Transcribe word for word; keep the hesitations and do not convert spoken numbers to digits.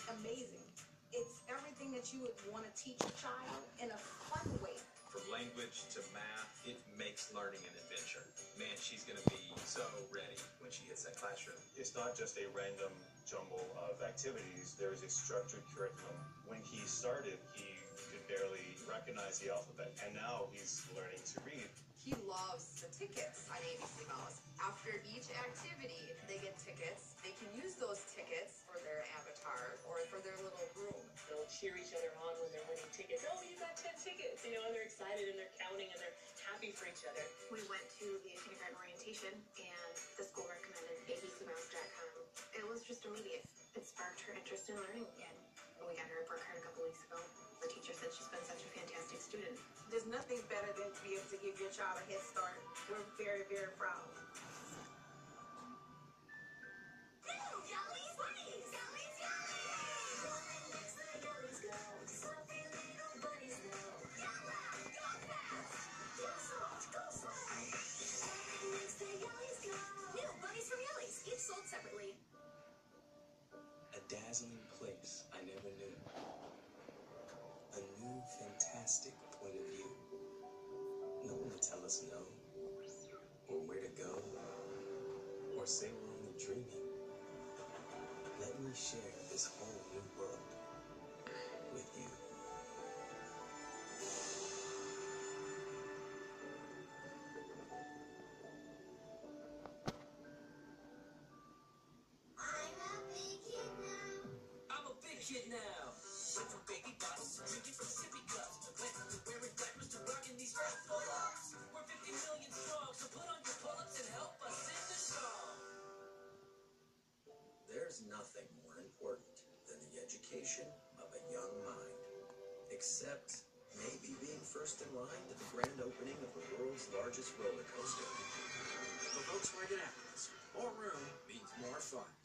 amazing. It's everything that you would want to teach a child in a fun way. From language to math, it makes learning an adventure. Man, she's going to be so ready when she hits that classroom. It's not just a random jumble of activities. There is a structured curriculum. When he started, he could barely recognize the alphabet, and now he's learning to read. He loves the tickets on A B C Mouse. After each activity, they get tickets. They can use those tickets for their avatar or for their little room. They'll cheer each other on when they're winning tickets. Oh, you got ten tickets, you know, and they're excited and they're counting and they're happy for each other. We went to the kindergarten orientation and the school recommended A B C Mouse dot com. It was just immediate. It sparked her interest in learning again. We got her report card a couple weeks ago. The teacher said she's been such a fantastic student. There's nothing better than to be able to give your child a head start. We're very, very proud. Sold separately. A dazzling place I never knew. A new fantastic point of view. No one will tell us no, or where to go, or say we're only dreaming. Let me share this whole new world with you. Kid now. Went from baby bottles to drinking from sippy cups. Went to wearing diapers to rocking these fat pull-ups. We're fifty million strong, so put on your pull-ups and help us sing the song. There's nothing more important than the education of a young mind. Except maybe being first in line to the grand opening of the world's largest roller coaster. But folks, we're gonna have this. More room means more fun.